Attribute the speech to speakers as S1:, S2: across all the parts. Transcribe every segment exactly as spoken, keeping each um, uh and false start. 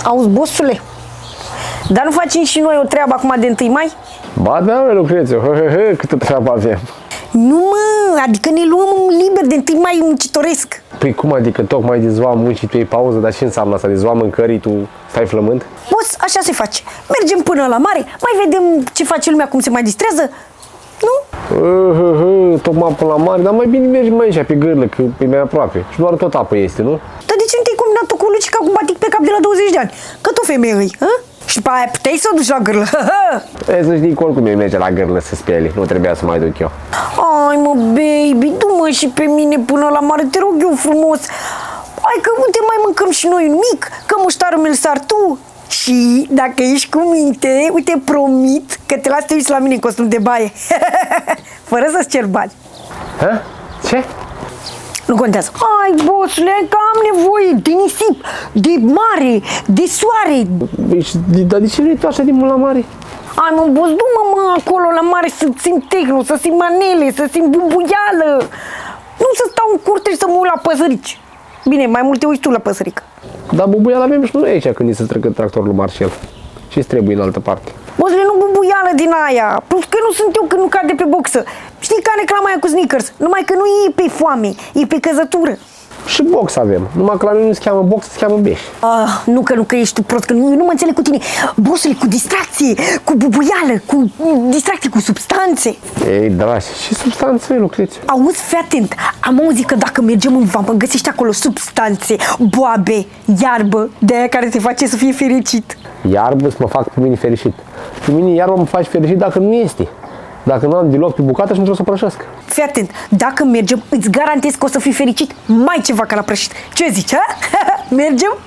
S1: Auzi, bossule, dar nu facem și noi o treabă acum de întâi mai?
S2: Ba da, mă, Lucrețiu, câtă treabă avem.
S1: Nu, mă, adică ne luăm liber de întâi mai muncitoresc.
S2: Păi cum adică tocmai de ziua muncii tu iei pauză, dar ce înseamnă asta? De ziua mâncării tu stai flământ?
S1: Boss, așa se face. Mergem până la mare, mai vedem ce face lumea, cum se mai distrează, nu?
S2: Uh, uh, uh, tocmai până la mare, dar mai bine mergi mai aici pe gârlă, că e mai aproape. Și doar tot apă este, nu?
S1: Dar de ce nu te-ai combinat cu Lucica cu batic pe cap de la douăzeci de ani? Că tot femeie îi, hă? Și pe aia puteai să o duci la gârlă.
S2: E, să știi că oricum eu merge la gârlă să speli, nu trebuia să mai duc eu.
S1: Ai, mă, baby, du-mă și pe mine până la mare, te rog eu frumos. Hai că uite, mai mâncăm și noi un mic, că muștarul mi-l sar tu. Și dacă ești cu minte, uite, promit că te las să te uiți la mine în costum de baie. Fără să-ți cer bani.
S2: Ha? Ce?
S1: Nu contează. Hai, bossule, că am nevoie de nisip, de mare, de soare.
S2: Dar de ce nu e tu așa de mult la mare?
S1: Hai, mă, boss, du-mă, mă, acolo la mare să simt tehno, să simt manele, să simt bubuială. Nu să stau în curte și să mă uit la păsărici. Bine, mai mult te uiți tu la păsărică.
S2: Dar bubuiala avem și noi aici când îi se trecă tractorul lui Marcel. Ce-ți trebuie în altă parte?
S1: Bossule, nu bubuială din aia, plus că nu sunt eu când nu cade pe boxă. Știi ca reclama aia cu Snickers, numai că nu e pe foame, e pe căzătură.
S2: Și box avem, numai că la noi nu se cheamă box, se cheamă beș.
S1: Ah, nu că nu că ești tu prost, că nu, eu nu mă înțeleg cu tine. Bossule, cu distracție, cu bubuială, cu distracție, cu substanțe.
S2: Ei, dragi, și substanțe, Lucrețiu?
S1: Auzi, fii atent, am auzit că dacă mergem în vamă, găsești acolo substanțe, boabe, iarbă, de aia care te face să fii fericit.
S2: Iarbă să mă fac pe mine fericit. Pe mine iarbă mă faci fericit dacă nu este. Dacă nu am deloc pe bucată și nu trebuie să prășesc.
S1: Fii atent, dacă mergem, îți garantez că o să fii fericit mai ceva ca la prășit. Ce zici, ha? Mergem?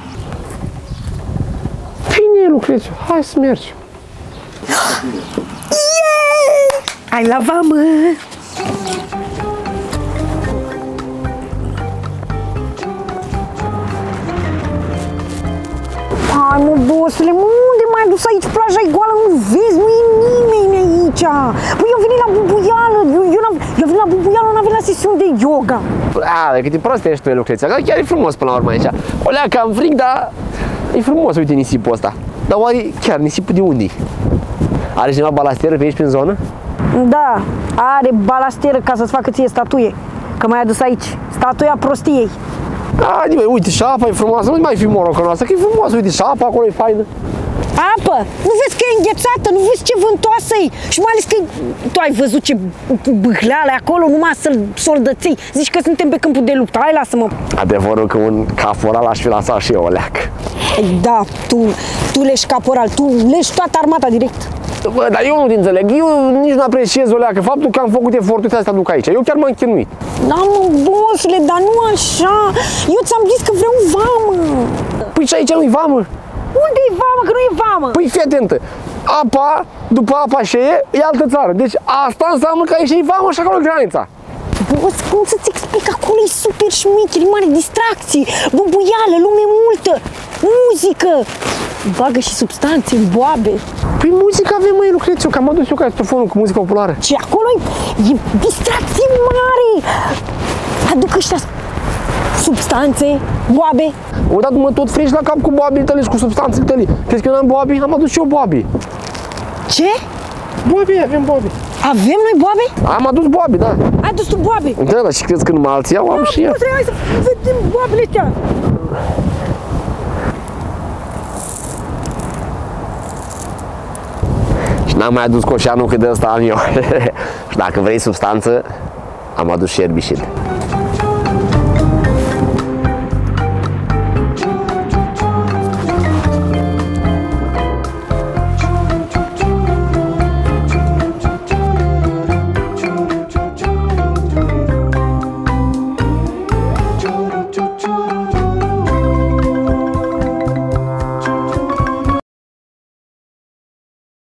S2: Bine, Lucrețiu, hai să mergem.
S1: Yeah! Hai la vamă! Hai, mă, bossule, unde m-ai dus aici? Plaja e goală, nu vezi, nu e nimeni aici. Păi eu venit la bubuială, eu, eu, eu venit la bubuială, n-am venit la sesiuni de yoga.
S2: A, cât e prost ești tu, Lucreția, că chiar e frumos până la urmă aici. O lea cam fric, dar e frumos, uite nisipul ăsta. Dar oare chiar nisipul de unde-i? Are cineva balastieră pe aici prin zonă?
S1: Da, are balastieră ca să-ți facă ție statuie, că m-ai adus aici, statuia prostiei.
S2: A, băi, uite, și apa e frumoasă, nu mai fi morocănoasă, că e frumoasă, uite, și apa acolo e faină.
S1: Apă? Nu vezi că e înghețată, nu vezi ce vântoasă e? Și mai ales că tu ai văzut ce bâhleală acolo, numai să-l soldății. Zici că suntem pe câmpul de luptă, hai, lasă-mă.
S2: Adevărul că un caporal aș fi lansat și eu o leacă.
S1: Da, tu, tu leși caporal, tu leși toată armata direct.
S2: Bă, dar eu nu te înțeleg, eu nici nu apreciez o leacă, faptul că am făcut efortul ăsta să te aduc aici, eu chiar m-am chinuit.
S1: Da, mă, bossule, dar nu așa, eu ți-am zis că vreau vamă.
S2: Păi și aici nu-i vamă?
S1: Unde e vamă, că nu e vamă?
S2: Păi fii atentă, apa, după apa șeie, e altă țară, deci asta înseamnă că aici e vamă și acolo e granița.
S1: Boss, cum să-ți explic, acolo e super șmecher, e mare distracție, bubuială, lume multă, muzică, bagă și substanțe, boabe.
S2: Păi muzică avem, măi, Lucrețiu, că am adus eu castofonul cu muzică populară.
S1: Și acolo e, e distracție mare, aduc ăștia substanțe, boabe.
S2: O, dat mă tot frești la cap cu boabile tale și cu substanțele tale. Crezi că eu n-am boabe? Am adus și eu boabe.
S1: Ce?
S2: Boabe, avem boabe.
S1: Avem noi boabe?
S2: Am adus boabe, da.
S1: Ai adus tu boabe?
S2: Da, dar și crezi că numai alții au, am și eu.
S1: Hai să vedem boabele astea.
S2: Și n-am mai adus coșanul cât de ăsta am eu. Și dacă vrei substanță, am adus și erbișit.